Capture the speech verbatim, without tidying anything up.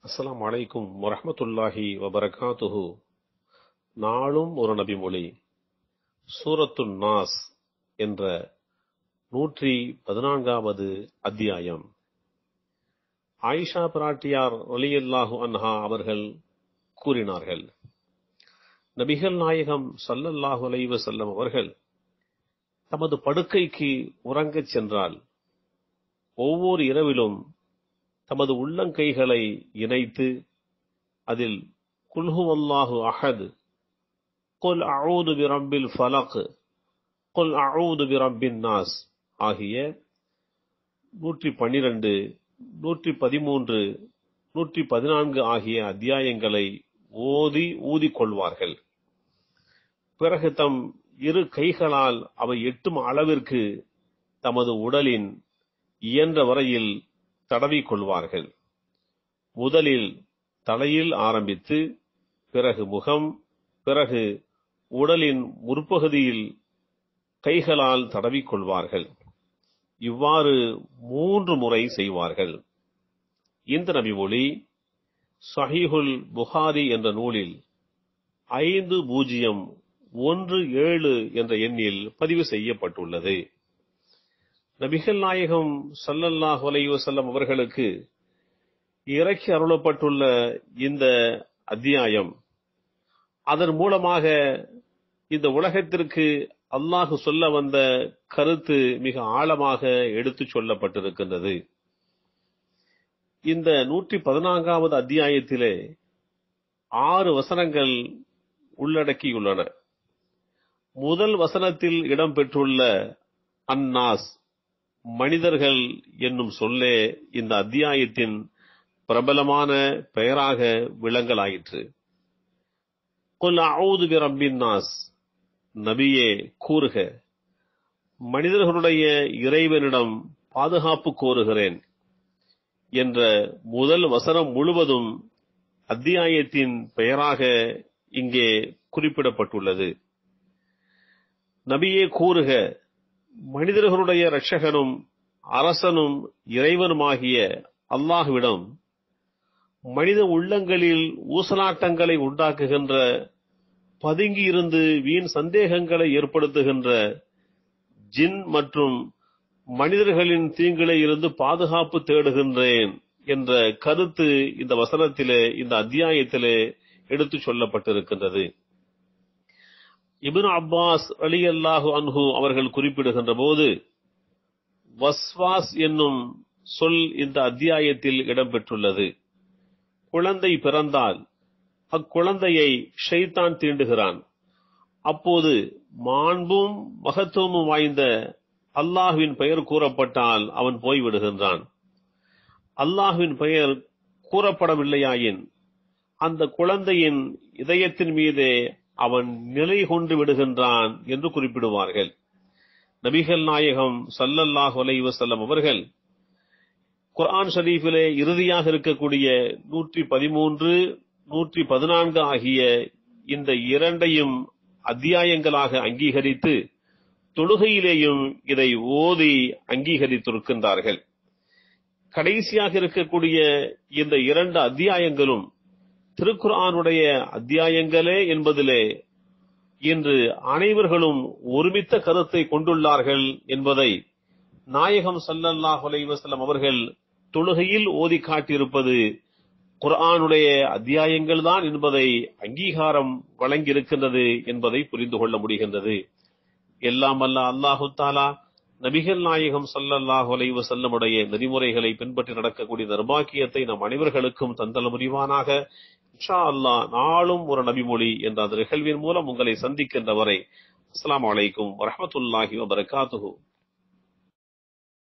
அஸ்ஸலாமு அலைக்கும் வரஹ்மத்துல்லாஹி வபரகாத்துஹு. நாளும் ஒரு நபிமொழி. சூரத்துன் நாஸ் என்ற நூற்றி பதினான்காவது அத்தியாயம். ஆயிஷா பிராட்டியார் ரலியல்லாஹு அன்ஹா அவர்கள் கூறினார்கள், நபிகள் நாயகம் ஸல்லல்லாஹு அலைஹி வஸல்லம் அவர்கள் தமது படுக்கைக்கு உறங்கச் சென்றால் ஒவ்வொரு இரவிலும் தமது உள்ளங்கைகளை இணைத்து அதில் குல் ஹுவல்லாஹு அஹத், குல் அஊது பிரப்பில் ஃபலக், குல் அஊது பிரப்பின் நாஸ் ஆகிய நூற்றி பன்னிரண்டு, நூற்றி பதிமூன்று, நூற்றி பதினான்கு ஆகிய அத்தியாயங்களை ஓதி ஊதிக் கொள்வார்கள். பிறகு தம் இரு கைகளால் அவை எட்டும் அளவிற்கு தமது உடலின் இயன்ற வரையில் தடவிக் கொள்வார்கள். முதலில் தலையில் ஆரம்பித்து பிறகு முகம், பிறகு உடலின் முற்பகுதியில் கைகளால் தடவிக் கொள்வார்கள். இவ்வாறு மூன்று முறை செய்வார்கள். இந்த நபிமொழி ஸஹீஹுல் புகாரி என்ற நூலில் ஐந்து பூஜ்ஜியம் ஒன்று ஏழு என்ற எண்ணில் பதிவு செய்யப்பட்டுள்ளது. நபிகள் நாயகம் ஸல்லல்லாஹு அலைஹி வஸல்லம் அவர்களுக்கு இறக்கி அருளப்பட்டுள்ள இந்த அத்தியாயம், அதன் மூலமாக இந்த உலகத்திற்கு அல்லாஹ் சொல்ல வந்த கருத்து மிக ஆழமாக எடுத்துச் சொல்லப்பட்டிருக்கின்றது. இந்த நூற்றி பதினான்காவது அத்தியாயத்திலே ஆறு வசனங்கள் உள்ளடக்கியுள்ளன. முதல் வசனத்தில் இடம்பெற்றுள்ள அன்னாஸ், மனிதர்கள் என்னும் சொல்லே இந்த அத்தியாயத்தின் பிரபலமான பெயராக விளங்கலாயிற்று. குல் அஊது பிரப்பின் நாஸ், நபியே கூறுக, மனிதர்களுடைய இறைவனிடம் பாதுகாப்பு கோருகிறேன் என்ற முதல் வசனம் முழுவதும் அத்தியாயத்தின் பெயராக இங்கே குறிப்பிடப்பட்டுள்ளது. நபியே கூறுக, மனிதர்களுடைய இரட்சகனும் அரசனும் இறைவனுமாகிய அல்லாஹ்விடம் மனித உள்ளங்களில் ஊசலாட்டங்களை உண்டாக்குகின்ற, பதுங்கியிருந்து வீண் சந்தேகங்களை ஏற்படுத்துகின்ற ஜின் மற்றும் மனிதர்களின் தீங்கிலே இருந்து பாதுகாப்பு தேடுகின்றேன் என்ற கருத்து இந்த வசனத்திலே, இந்த அத்தியாயத்திலே எடுத்துச் சொல்லப்பட்டிருக்கின்றது. இப்னு அப்பாஸ் ரலியல்லாஹு அன்ஹு அவர்கள் குறிப்பிடுகின்ற போது, வஸ்வாஸ் என்னும் சொல் இந்த அத்தியாயத்தில் இடம்பெற்றுள்ளது. குழந்தை பிறந்தால் அக்குழந்தையை ஷைத்தான் தீண்டுகிறான். அப்போது மாண்பும் மகத்துவமும் வாய்ந்த அல்லாஹ்வின் பெயர் கூறப்பட்டால் அவன் போய்விடுகின்றான். அல்லாஹ்வின் பெயர் கூறப்படவில்லையாயின் அந்த குழந்தையின் இதயத்தின் மீதே அவன் நிலை கொண்டு விடுகின்றான் என்று குறிப்பிடுவார்கள். நபிகள் நாயகம் ஸல்லல்லாஹு அலைஹி வஸல்லம் அவர்கள் குர்ஆன் ஷரீஃபிலே இறுதியாக இருக்கக்கூடிய நூற்றி பதிமூன்று, நூற்றி பதினான்கு ஆகிய இந்த இரண்டையும் அத்தியாயங்களாக அங்கீகரித்து தொழுகையிலேயும் இதை ஓதி அங்கீகரித்திருக்கின்றார்கள். கடைசியாக இருக்கக்கூடிய இந்த இரண்டு அத்தியாயங்களும் திருக்குர்ஆனுடைய அத்தியாயங்களே என்பதிலே இன்று அனைவர்களும் ஒருமித்த கருத்தை கொண்டுள்ளார்கள் என்பதை நாயகம் ஸல்லல்லாஹு அலைஹி வஸல்லம் அவர்கள் தொழுகையில் ஓதி காட்டியிருப்பது குர்ஆனுடைய அத்தியாயங்கள் தான் என்பதை அங்கீகாரம் வழங்கியிருக்கின்றது என்பதை புரிந்து கொள்ள முடிகின்றது. எல்லாம் வல்ல அல்லாஹு தஆலா நபிகள் நாயகம் ஸல்லல்லாஹு அலைஹி வஸல்லமுடைய நெறிமுறைகளை பின்பற்றி நடக்கக்கூடிய நிர்பாக்கியத்தை நம் அனைவர்களுக்கும் தந்தல் புரிவானாக. இன்ஷா அல்லாஹ் நாளும் ஒரு நபிமொழி என்ற அந்த நிகழ்வின் மூலம் உங்களை சந்திக்கின்ற வரை அஸ்ஸலாமு அலைக்கும் வரஹ்மத்துல்லாஹி வபரகாத்துஹு.